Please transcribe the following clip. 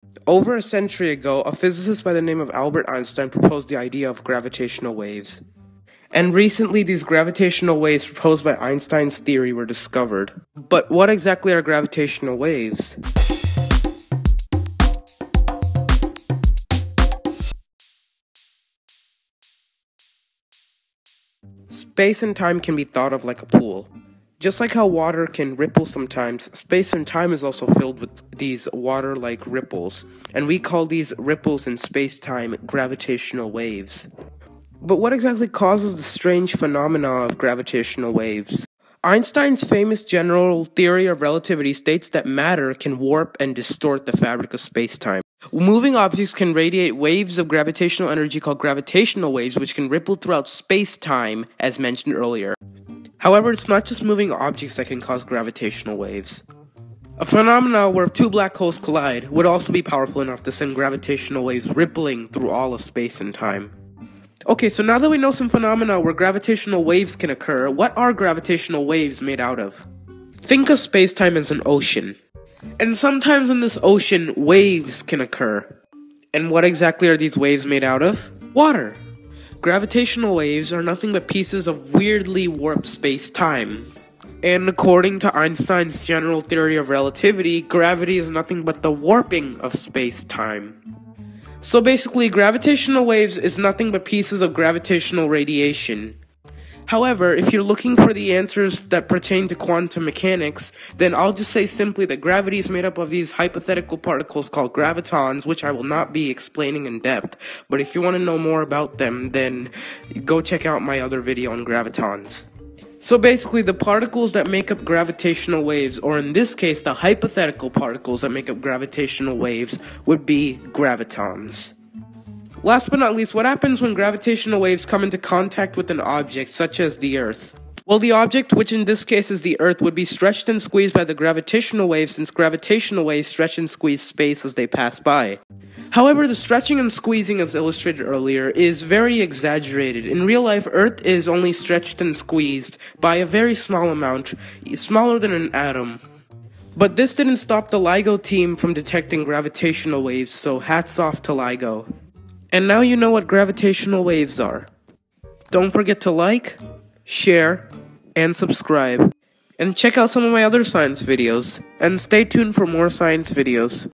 Over a century ago, a physicist by the name of Albert Einstein proposed the idea of gravitational waves. And recently, these gravitational waves proposed by Einstein's theory were discovered. But what exactly are gravitational waves? Space and time can be thought of like a pool. Just like how water can ripple sometimes, space and time is also filled with these water-like ripples, and we call these ripples in space-time gravitational waves. But what exactly causes the strange phenomena of gravitational waves? Einstein's famous general theory of relativity states that matter can warp and distort the fabric of space-time. Moving objects can radiate waves of gravitational energy called gravitational waves, which can ripple throughout space-time, as mentioned earlier. However, it's not just moving objects that can cause gravitational waves. A phenomena where two black holes collide would also be powerful enough to send gravitational waves rippling through all of space and time. Okay, so now that we know some phenomena where gravitational waves can occur, what are gravitational waves made out of? Think of space-time as an ocean. And sometimes in this ocean, waves can occur. And what exactly are these waves made out of? Water. Gravitational waves are nothing but pieces of weirdly warped space-time. And according to Einstein's general theory of relativity, gravity is nothing but the warping of space-time. So basically, gravitational waves is nothing but pieces of gravitational radiation. However, if you're looking for the answers that pertain to quantum mechanics, then I'll just say simply that gravity is made up of these hypothetical particles called gravitons, which I will not be explaining in depth. But if you want to know more about them, then go check out my other video on gravitons. So basically, the particles that make up gravitational waves, or in this case, the hypothetical particles that make up gravitational waves, would be gravitons. Last but not least, what happens when gravitational waves come into contact with an object such as the Earth? Well, the object, which in this case is the Earth, would be stretched and squeezed by the gravitational waves, since gravitational waves stretch and squeeze space as they pass by. However, the stretching and squeezing, as illustrated earlier, is very exaggerated. In real life, Earth is only stretched and squeezed by a very small amount, smaller than an atom. But this didn't stop the LIGO team from detecting gravitational waves, so hats off to LIGO. And now you know what gravitational waves are. Don't forget to like, share, and subscribe. And check out some of my other science videos. And stay tuned for more science videos.